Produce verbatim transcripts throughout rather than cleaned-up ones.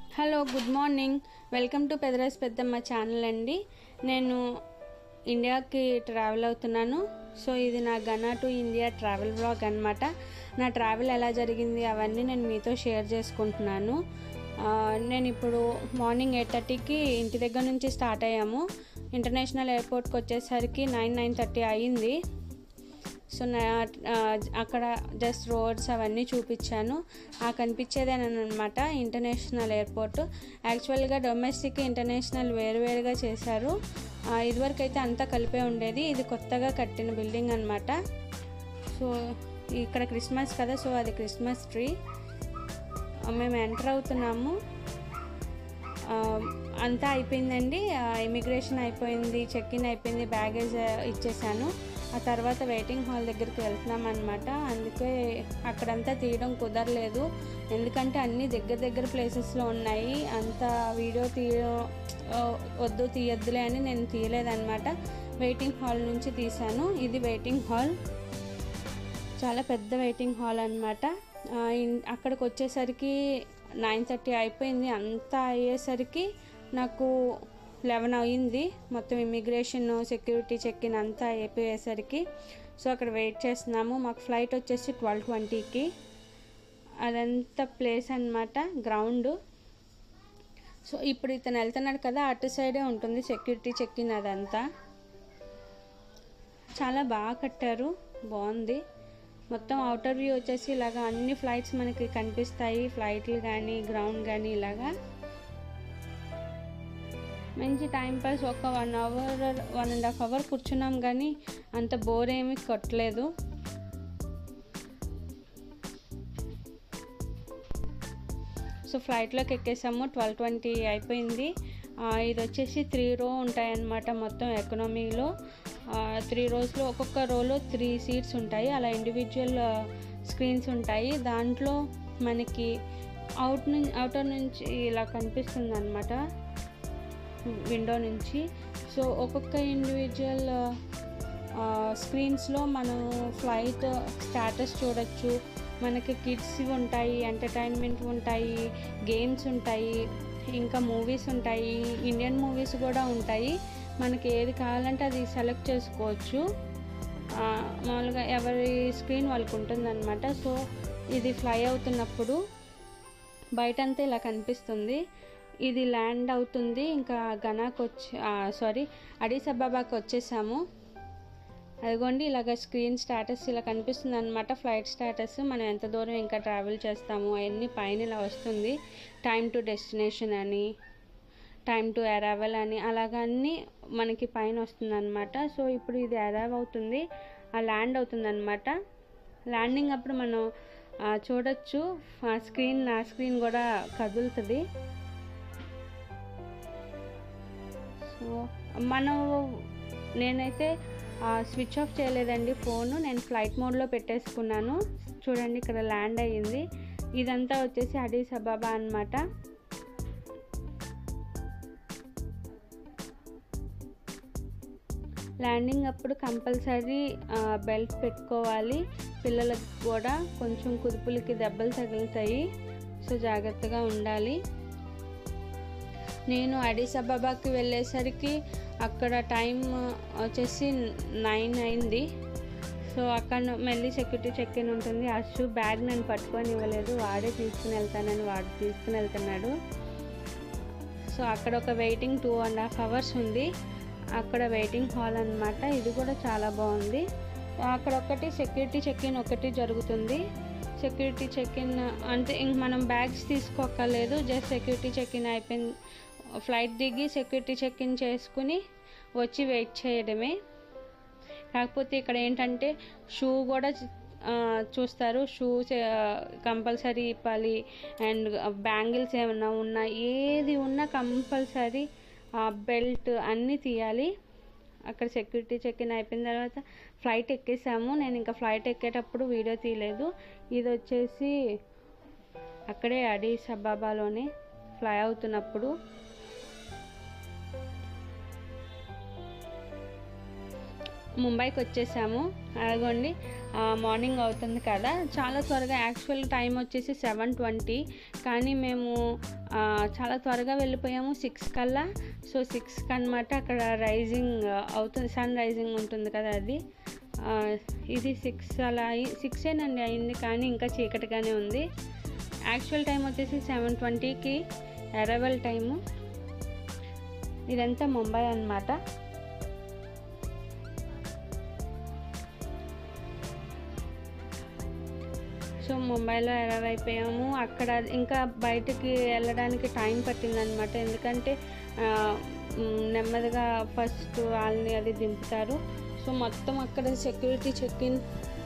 Hello good morning welcome to Pedarasi Peddamma channel అండి. నేను ఇండియాకి ట్రావెల్ అవుతున్నాను. సో ఇది నా Ghana to India travel vlog అనమాట. నా ట్రావెల్ ఎలా జరిగింది అవన్నీ నేను మీతో షేర్ చేసుకుంటున్నాను. నేను ఇప్పుడు మార్నింగ్ ఎయిట్ థర్టీకి ఇంటి దగ్గర నుంచి స్టార్ట్ అయ్యాము. ఇంటర్నేషనల్ ఎయిర్పోర్ట్కి వచ్చేసరికి నైన్ నైన్ థర్టీ అయ్యింది. సో నా అక్కడ జస్ట్ రోడ్స్ అవన్నీ చూపించాను. ఆ కనిపించేదేనమాట ఇంటర్నేషనల్ ఎయిర్పోర్ట్. యాక్చువల్గా డొమెస్టిక్ ఇంటర్నేషనల్ వేరువేరుగా చేశారు. ఇదివరకు అయితే అంతా కలిపే ఉండేది. ఇది కొత్తగా కట్టిన బిల్డింగ్ అనమాట. సో ఇక్కడ క్రిస్మస్ కదా, సో అది క్రిస్మస్ ట్రీ. మేము ఎంటర్ అవుతున్నాము. అంతా అయిపోయిందండి. ఇమిగ్రేషన్ అయిపోయింది, చెక్ ఇన్ అయిపోయింది, బ్యాగేజ్ ఇచ్చేసాను. ఆ తర్వాత వెయిటింగ్ హాల్ దగ్గరికి వెళ్తున్నాం అనమాట. అందుకే అక్కడంతా తీయడం కుదరలేదు, ఎందుకంటే అన్నీ దగ్గర దగ్గర ప్లేసెస్లో ఉన్నాయి. అంత వీడియో తీయ వద్దు తీయొద్దులే అని నేను తీయలేదన్నమాట. వెయిటింగ్ హాల్ నుంచి తీశాను. ఇది వెయిటింగ్ హాల్, చాలా పెద్ద వెయిటింగ్ హాల్ అనమాట. అక్కడికి వచ్చేసరికి నైన్ థర్టీ అయిపోయింది. అంతా అయ్యేసరికి నాకు లెవెన్ అయ్యింది. మొత్తం ఇమిగ్రేషన్, సెక్యూరిటీ చెక్ ఇన్ అంతా అయిపోయేసరికి. సో అక్కడ వెయిట్ చేస్తున్నాము. మాకు ఫ్లైట్ వచ్చేసి ట్వెల్వ్ ట్వంటీకి. అదంతా ప్లేస్ అనమాట, గ్రౌండ్. సో ఇప్పుడు ఇతను వెళ్తున్నాడు కదా, అటు సైడే ఉంటుంది సెక్యూరిటీ చెక్ ఇన్. అదంతా చాలా బాగా కట్టారు, బాగుంది. మొత్తం అవుటర్ వ్యూ వచ్చేసి ఇలాగా అన్ని ఫ్లైట్స్ మనకి కనిపిస్తాయి. ఫ్లైట్లు కానీ గ్రౌండ్ కానీ ఇలాగా మంచి టైంపాస్. ఒక one hour one and half hour కూర్చున్నాం కానీ అంత బోర్ ఏమీ కొట్టలేదు. సో ఫ్లైట్లోకి ఎక్కేసాము. ట్వెల్వ్ ట్వంటీ అయిపోయింది. ఇది వచ్చేసి త్రీ రో ఉంటాయన్నమాట మొత్తం ఎకనామీలో. త్రీ రోస్లో ఒక్కొక్క రోలో త్రీ సీట్స్ ఉంటాయి. అలా ఇండివిజువల్ స్క్రీన్స్ ఉంటాయి. దాంట్లో మనకి అవుట్ నుంచి అవుటర్ నుంచి ఇలా కనిపిస్తుంది అన్నమాట, విండో నుంచి. సో ఒక్కొక్క ఇండివిజువల్ స్క్రీన్స్లో మనం ఫ్లైట్ స్టాటస్ చూడొచ్చు. మనకి కిడ్స్ ఉంటాయి, ఎంటర్టైన్మెంట్ ఉంటాయి, గేమ్స్ ఉంటాయి, ఇంకా మూవీస్ ఉంటాయి, ఇండియన్ మూవీస్ కూడా ఉంటాయి. మనకి ఏది కావాలంటే అది సెలెక్ట్ చేసుకోవచ్చు. మామూలుగా ఎవరి స్క్రీన్ వాళ్ళకు ఉంటుందన్నమాట. సో ఇది ఫ్లై అవుతున్నప్పుడు బయటంతా ఇలా కనిపిస్తుంది. ఇది ల్యాండ్ అవుతుంది. ఇంకా గనాకు వచ్చి సారీ అడిస్ అబాబాకి వచ్చేసాము. అదిగోండి ఇలాగ స్క్రీన్ స్టేటస్ ఇలా కనిపిస్తుంది అనమాట, ఫ్లైట్ స్టేటస్. మనం ఎంత దూరం ఇంకా ట్రావెల్ చేస్తాము అవన్నీ పైన ఇలా వస్తుంది. టైమ్ టు డెస్టినేషన్ అని, టైమ్ టు అరైవల్ అని, అలాగ అన్నీ మనకి పైన వస్తుంది అనమాట. సో ఇప్పుడు ఇది అరైవ్ అవుతుంది, ఆ ల్యాండ్ అవుతుంది అనమాట. ల్యాండింగ్ అప్పుడు మనం చూడొచ్చు ఆ స్క్రీన్, నా స్క్రీన్ కూడా కదులుతుంది. సో మనం నేనైతే స్విచ్ ఆఫ్ చేయలేదండి ఫోను, నేను ఫ్లైట్ మోడ్లో పెట్టేసుకున్నాను. చూడండి ఇక్కడ ల్యాండ్ అయ్యింది. ఇదంతా వచ్చేసి అడిస్ అబాబా అనమాట. ల్యాండింగ్ అప్పుడు కంపల్సరీ బెల్ట్ పెట్టుకోవాలి. పిల్లలకు కూడా కొంచెం కుదుపులకి దెబ్బలు తగులుతాయి, సో జాగ్రత్తగా ఉండాలి. నేను అడిస్ అబాబాకి వెళ్ళేసరికి అక్కడ టైం వచ్చేసి నైన్ అయింది. సో అక్కడ మళ్ళీ సెక్యూరిటీ చెక్ ఇన్ ఉంటుంది. అశు బ్యాగ్ నేను పట్టుకొని ఇవ్వలేదు, వాడే తీసుకుని వెళ్తానని వాడు తీసుకుని వెళ్తున్నాడు. సో అక్కడ ఒక waiting two and half hours ఉంది. అక్కడ వెయిటింగ్ హాల్ అనమాట. ఇది కూడా చాలా బాగుంది. అక్కడ ఒకటి సెక్యూరిటీ చెక్ ఇన్ ఒకటి జరుగుతుంది. సెక్యూరిటీ చెక్ ఇన్ అంటే ఇంక మనం బ్యాగ్స్ తీసుకోక్కర్లేదు, జస్ట్ సెక్యూరిటీ చెక్ ఇన్ అయిపోయింది. ఫ్లైట్ దిగి సెక్యూరిటీ చెక్ ఇన్ చేసుకుని వచ్చి వెయిట్ చేయడమే. కాకపోతే ఇక్కడ ఏంటంటే షూ కూడా చూస్తారు. షూస్ కంపల్సరీ ఇప్పాలి. అండ్ బ్యాంగిల్స్ ఏమన్నా ఉన్నా, ఏది ఉన్నా కంపల్సరీ బెల్ట్ అన్నీ తీయాలి. అక్కడ సెక్యూరిటీ చెక్ ఇన్ అయిపోయిన తర్వాత ఫ్లైట్ ఎక్కేసాము. నేను ఇంకా ఫ్లైట్ ఎక్కేటప్పుడు వీడియో తీయలేదు. ఇది వచ్చేసి అక్కడే అడిస్ అబాబాలోనే ఫ్లై అవుతున్నప్పుడు. ముంబైకి వచ్చేసాము. అదిగోండి మార్నింగ్ అవుతుంది కదా, చాలా త్వరగా. యాక్చువల్ టైం వచ్చేసి సెవెన్ ట్వంటీ, కానీ మేము చాలా త్వరగా వెళ్ళిపోయాము సిక్స్ కల్లా. సో సిక్స్కి అనమాట అక్కడ రైజింగ్ అవుతుంది, సన్ రైజింగ్ ఉంటుంది కదా అది. ఇది సిక్స్ అలా అయి సిక్సేనండి అయింది, కానీ ఇంకా చీకటిగానే ఉంది. యాక్చువల్ టైం వచ్చేసి సెవెన్ ట్వంటీకి అరైవల్ టైము. ఇదంతా ముంబై అన్నమాట. సో ముంబైలో అరైవ్ అయిపోయాము. అక్కడ ఇంకా బయటికి వెళ్ళడానికి టైం పట్టిందనమాట, ఎందుకంటే నెమ్మదిగా ఫస్ట్ వాళ్ళని అది దింపుతారు. సో మొత్తం అక్కడ సెక్యూరిటీ చెక్ ఇన్.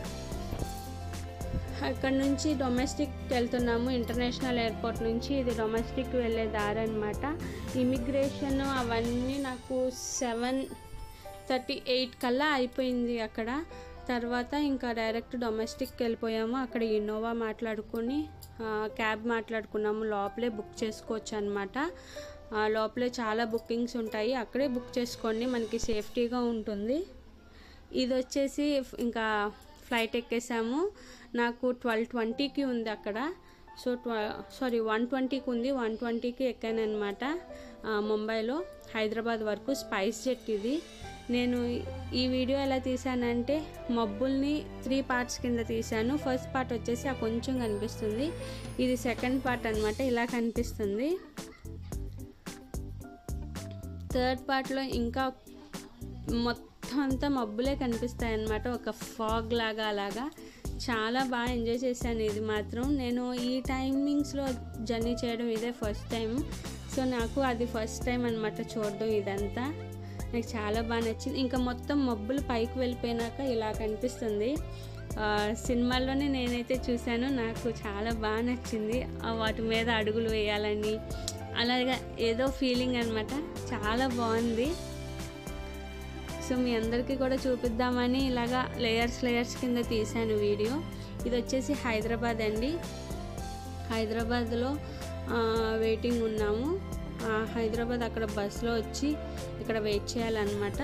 అక్కడ నుంచి డొమెస్టిక్కి వెళ్తున్నాము, ఇంటర్నేషనల్ ఎయిర్పోర్ట్ నుంచి. ఇది డొమెస్టిక్ వెళ్ళే దారి అనమాట. ఇమిగ్రేషన్ అవన్నీ నాకు సెవెన్ థర్టీ ఎయిట్ కల్లా అయిపోయింది అక్కడ. తర్వాత ఇంకా డైరెక్ట్ డొమెస్టిక్కి వెళ్ళిపోయాము. అక్కడ ఇన్నోవా మాట్లాడుకొని క్యాబ్ మాట్లాడుకున్నాము, లోపలే బుక్ చేసుకోవచ్చు అనమాట. లోపలే చాలా బుకింగ్స్ ఉంటాయి, అక్కడే బుక్ చేసుకోండి, మనకి సేఫ్టీగా ఉంటుంది. ఇది వచ్చేసి ఇంకా ఫ్లైట్ ఎక్కేసాము. నాకు ట్వెల్వ్ ట్వంటీకి ఉంది అక్కడ. సో ట్వ సారీ వన్ ట్వంటీకి ఉంది, వన్ ట్వంటీకి ఎక్కాను అనమాట ముంబైలో హైదరాబాద్ వరకు. స్పైస్ జెట్ ఇది. నేను ఈ వీడియో ఎలా తీసానంటే మబ్బుల్ని త్రీ పార్ట్స్ కింద తీసాను. ఫస్ట్ పార్ట్ వచ్చేసి ఆ కొంచెం కనిపిస్తుంది, ఇది సెకండ్ పార్ట్ అనమాట, ఇలా కనిపిస్తుంది. థర్డ్ పార్ట్లో ఇంకా మొత్తం అంతా మబ్బులే కనిపిస్తాయి అన్నమాట, ఒక ఫాగ్ లాగా అలాగా. చాలా బాగా ఎంజాయ్ చేశాను ఇది మాత్రం. నేను ఈ టైమింగ్స్లో జర్నీ చేయడం ఇదే ఫస్ట్ టైం. సో నాకు అది ఫస్ట్ టైం అనమాట చూడడం ఇదంతా. నాకు చాలా బాగా నచ్చింది. ఇంకా మొత్తం మబ్బులు పైకి వెళ్ళిపోయినాక ఇలా కనిపిస్తుంది. సినిమాల్లోనే నేనైతే చూశాను, నాకు చాలా బాగా నచ్చింది. వాటి మీద అడుగులు వేయాలని అలాగా ఏదో ఫీలింగ్ అనమాట, చాలా బాగుంది. సో మీ అందరికీ కూడా చూపిద్దామని ఇలాగా లేయర్స్ లేయర్స్ కింద తీశాను వీడియో. ఇది వచ్చేసి హైదరాబాద్ అండి. హైదరాబాద్లో వెయిటింగ్ ఉన్నాము. హైదరాబాద్ అక్కడ బస్సులో వచ్చి ఇక్కడ వెయిట్ చేయాలన్నమాట.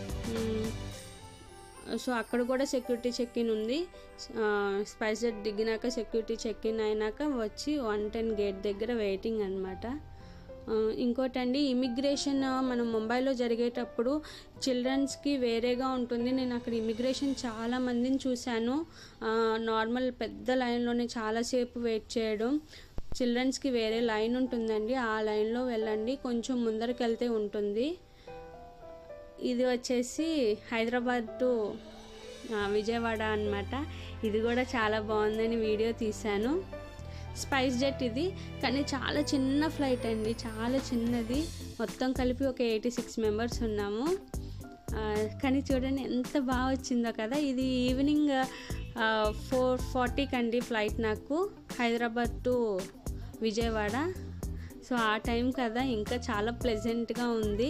సో అక్కడ కూడా సెక్యూరిటీ చెక్ ఇన్ ఉంది. స్పైస్ జెట్ దిగినాక సెక్యూరిటీ చెక్ ఇన్ అయినాక వచ్చి వన్ టెన్ గేట్ దగ్గర వెయిటింగ్ అనమాట. ఇంకోటండి, ఇమిగ్రేషన్ మనం ముంబైలో జరిగేటప్పుడు చిల్డ్రన్స్కి వేరేగా ఉంటుంది. నేను అక్కడ ఇమిగ్రేషన్ చాలా మందిని చూశాను, నార్మల్ పెద్ద లైన్లోనే చాలాసేపు వెయిట్ చేయడం. చిల్డ్రన్స్కి వేరే లైన్ ఉంటుందండి, ఆ లైన్లో వెళ్ళండి, కొంచెం ముందరికి వెళ్తే ఉంటుంది. ఇది వచ్చేసి హైదరాబాద్ టు విజయవాడ అన్నమాట. ఇది కూడా చాలా బాగుందని వీడియో తీశాను. స్పైస్ జెట్ ఇది, కానీ చాలా చిన్న ఫ్లైట్ అండి, చాలా చిన్నది. మొత్తం కలిపి ఒక ఎయిటీ సిక్స్ మెంబర్స్ ఉన్నాము. కానీ చూడండి ఎంత బాగా వచ్చిందో కదా. ఇది ఈవినింగ్ ఫోర్ ఫార్టీకి అండి ఫ్లైట్ నాకు, హైదరాబాద్ టు విజయవాడ. సో ఆ టైం కదా, ఇంకా చాలా ప్లెజెంట్గా ఉంది.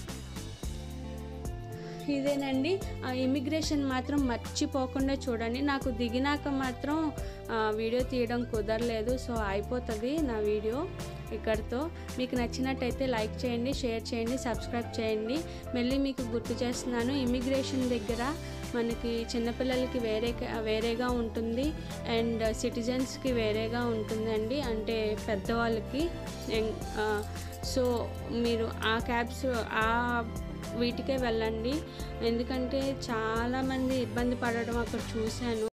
ఇదేనండి ఇమిగ్రేషన్ మాత్రం మర్చిపోకుండా చూడండి. నాకు దిగినాక మాత్రం వీడియో తీయడం కుదరలేదు, సో అయిపోతుంది నా వీడియో ఇక్కడితో. మీకు నచ్చినట్టయితే లైక్ చేయండి, షేర్ చేయండి, సబ్స్క్రైబ్ చేయండి. మళ్ళీ మీకు గుర్తు చేస్తున్నాను, ఇమిగ్రేషన్ దగ్గర మనకి చిన్నపిల్లలకి వేరే వేరేగా ఉంటుంది అండ్ సిటిజన్స్కి వేరేగా ఉంటుందండి, అంటే పెద్దవాళ్ళకి. సో మీరు ఆ క్యాబ్స్ ఆ వీటికే వెళ్ళండి, ఎందుకంటే చాలామంది ఇబ్బంది పడడం అక్కడ చూశాను.